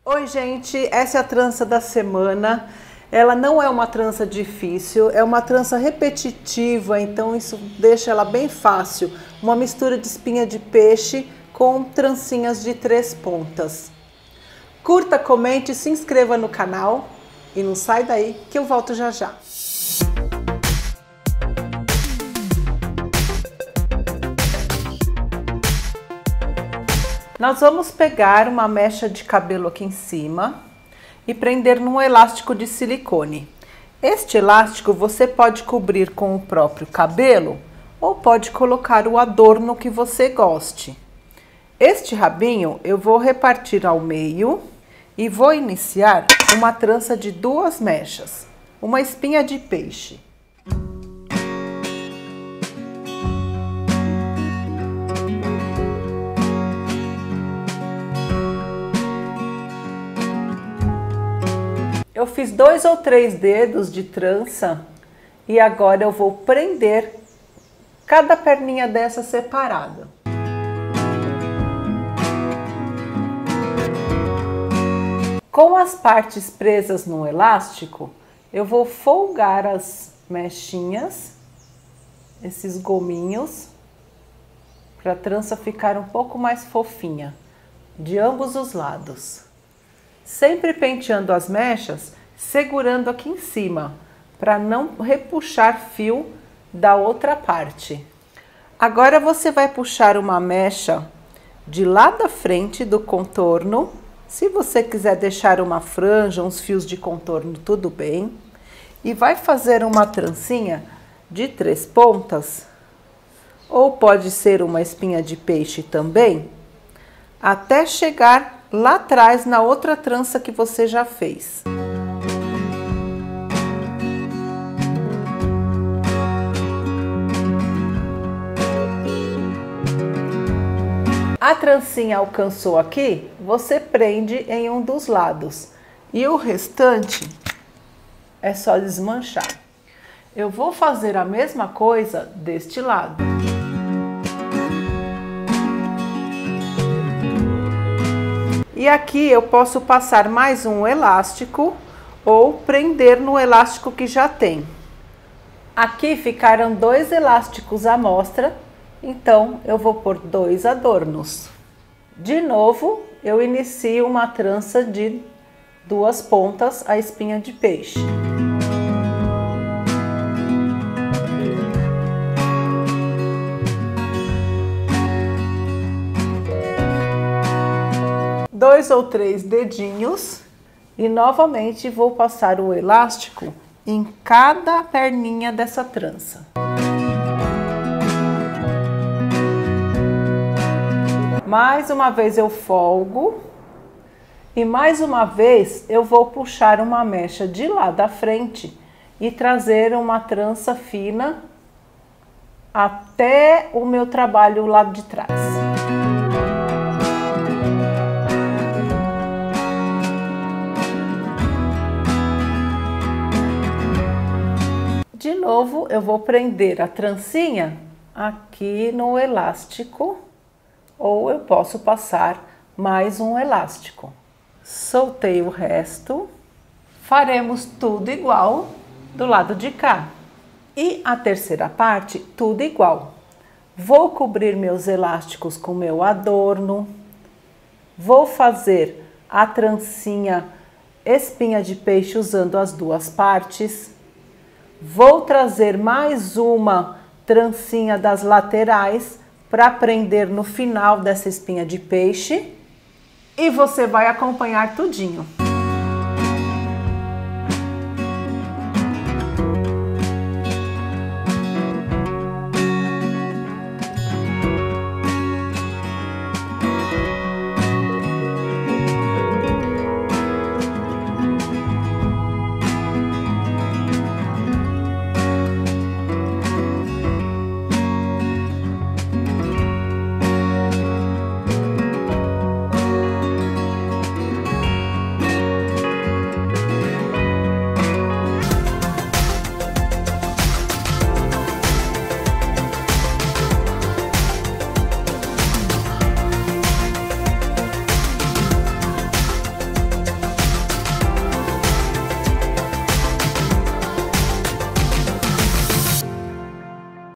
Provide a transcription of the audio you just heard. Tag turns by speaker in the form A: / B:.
A: Oi gente, essa é a trança da semana. Ela não é uma trança difícil, é uma trança repetitiva, então isso deixa ela bem fácil. Uma mistura de espinha de peixe com trancinhas de 3 pontas. Curta, comente, se inscreva no canal e não sai daí que eu volto já já. Nós vamos pegar uma mecha de cabelo aqui em cima e prender num elástico de silicone. Este elástico você pode cobrir com o próprio cabelo ou pode colocar o adorno que você goste. Este rabinho eu vou repartir ao meio e vou iniciar uma trança de 2 mechas, uma espinha de peixe. Eu fiz 2 ou 3 dedos de trança e agora eu vou prender cada perninha dessa separada. Com as partes presas no elástico, eu vou folgar as mechinhas, esses gominhos, para a trança ficar um pouco mais fofinha, de ambos os lados. Sempre penteando as mechas, segurando aqui em cima, para não repuxar fio da outra parte. Agora você vai puxar uma mecha de lá da frente do contorno. Se você quiser deixar uma franja, uns fios de contorno, tudo bem. E vai fazer uma trancinha de 3 pontas, ou pode ser uma espinha de peixe também, até chegar lá atrás na outra trança que você já fez. A trancinha alcançou aqui, você prende em um dos lados e o restante é só desmanchar. Eu vou fazer a mesma coisa deste lado. E aqui eu posso passar mais um elástico ou prender no elástico que já tem. Aqui ficaram 2 elásticos à mostra, então eu vou pôr 2 adornos. De novo, eu inicio uma trança de 2 pontas a espinha de peixe. Dois ou 3 dedinhos e novamente vou passar o elástico em cada perninha dessa trança. Mais uma vez eu folgo e mais uma vez eu vou puxar uma mecha de lá da frente e trazer uma trança fina até o meu trabalho lá de trás. De novo, eu vou prender a trancinha aqui no elástico, ou eu posso passar mais um elástico. Soltei o resto, faremos tudo igual do lado de cá. E a terceira parte, tudo igual. Vou cobrir meus elásticos com meu adorno, vou fazer a trancinha espinha de peixe usando as 2 partes. Vou trazer mais uma trancinha das laterais para prender no final dessa espinha de peixe e você vai acompanhar tudinho.